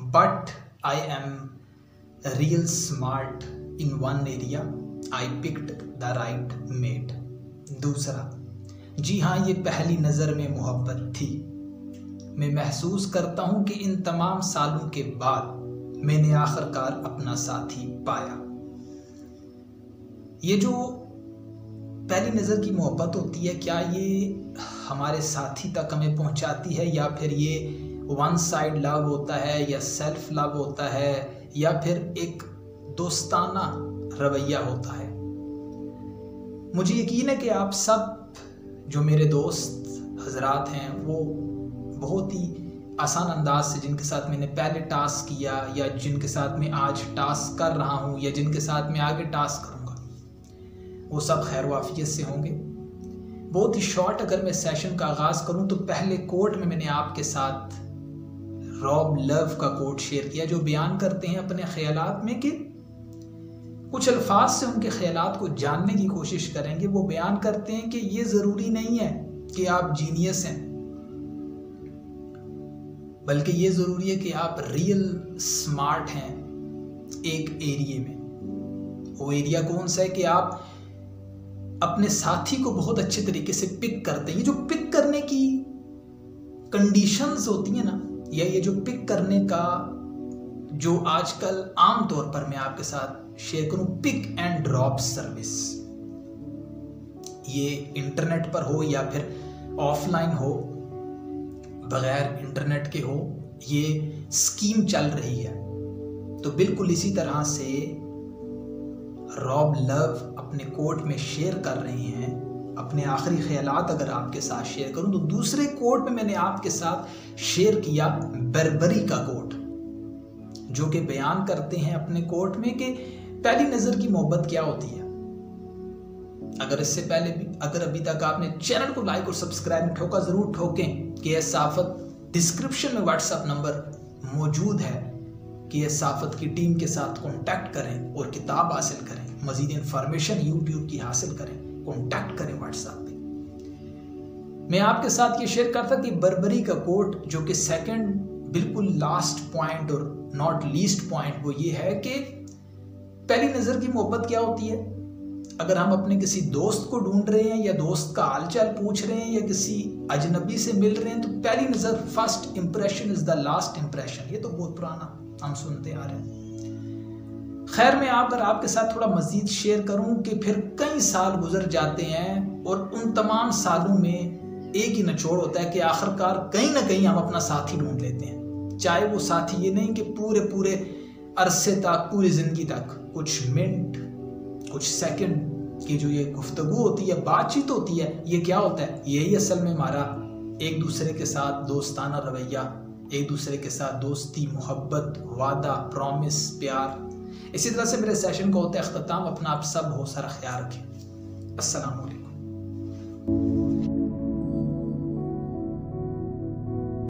but I am real smart in one area. I picked the right mate. दूसरा, जी हाँ, ये पहली नज़र में मोहब्बत थी। मैं महसूस करता हूँ कि इन तमाम सालों के बाद मैंने आखिरकार अपना साथी पाया। ये जो पहली नज़र की मोहब्बत होती है, क्या ये हमारे साथी तक हमें पहुँचाती है, या फिर ये वन साइड लव होता है, या सेल्फ लव होता है, या फिर एक दोस्ताना रवैया होता है? मुझे यकीन है कि आप सब जो मेरे दोस्त हजरात हैं वो बहुत ही आसान अंदाज से, जिनके साथ मैंने पहले टास्क किया या जिनके साथ मैं आज टास्क कर रहा हूँ या जिनके साथ मैं आगे टास्क करूँगा, वो सब खैर वाफियत से होंगे। बहुत ही शॉर्ट अगर मैं सेशन का आगाज़ करूँ तो पहले कोट में मैंने आपके साथ रॉब लव का कोट शेयर किया, जो बयान करते हैं अपने ख्यालात में कि कुछ अल्फाज से उनके ख्यालात को जानने की कोशिश करेंगे। वो बयान करते हैं कि ये ज़रूरी नहीं है कि आप जीनियस हैं, बल्कि ये ज़रूरी है कि आप रियल स्मार्ट हैं एक एरिया में। वो एरिया कौन सा है कि आप अपने साथी को बहुत अच्छे तरीके से पिक करते हैं। ये जो पिक करने की कंडीशंस होती हैं ना, या ये जो पिक करने का जो आजकल आम तौर पर मैं आपके साथ शेयर करूं, पिक एंड ड्रॉप सर्विस, ये इंटरनेट पर हो या फिर ऑफलाइन हो, बगैर इंटरनेट के हो, ये स्कीम चल रही है। तो बिल्कुल इसी तरह से रॉब लव अपने कोट में शेयर कर रहे हैं। अपने आखिरी ख्यालात अगर आपके साथ शेयर करूं तो दूसरे कोट में मैंने आपके साथ शेयर किया बर्बरी का कोट, जो कि बयान करते हैं अपने कोट में कि पहली नज़र की मोहब्बत क्या होती है। अगर इससे पहले भी अगर अभी तक आपने चैनल को लाइक और सब्सक्राइब नहीं ठोका, ज़रूर ठोकें। कि ये साफत डिस्क्रिप्शन में व्हाट्सएप नंबर मौजूद है कि ये साफत की टीम के साथ कॉन्टैक्ट करें और किताब हासिल करें, मज़ीद इंफॉर्मेशन यूट्यूब की हासिल करें, कॉन्टैक्ट करें व्हाट्सएप पे। मैं आपके साथ ये शेयर करता कि बर्बरी का कोट, जो कि सेकंड बिल्कुल लास्ट पॉइंट और नॉट लीस्ट पॉइंट, वो ये है कि पहली नज़र की मोहब्बत क्या होती है। अगर हम अपने किसी दोस्त को ढूंढ रहे हैं या दोस्त का हालचाल पूछ रहे हैं या किसी अजनबी से मिल रहे हैं, तो पहली नज़र, first impression is the last impression. ये तो बहुत पुराना हम सुनते आ रहे हैं। खैर, मैं अगर आपके साथ थोड़ा मजीद शेयर करूं कि फिर कई साल गुजर जाते हैं और उन तमाम सालों में एक ही निचोड़ होता है कि आखिरकार कहीं ना कहीं हम अपना साथी ढूंढ लेते हैं। चाहे वो साथी ये नहीं कि पूरे अरसे तक, पूरी ज़िंदगी तक, कुछ मिनट, कुछ सेकंड की जो ये गुफ्तगू होती है, बातचीत होती है, ये क्या होता है? यही असल में हमारा एक दूसरे के साथ दोस्ताना रवैया, एक दूसरे के साथ दोस्ती, मोहब्बत, वादा, प्रॉमिस, प्यार। इसी तरह से मेरे सेशन को होता है अख्ताम। अपना आप सब बहुत सारा ख्याल रखें। अस्सलाम वालेकुम।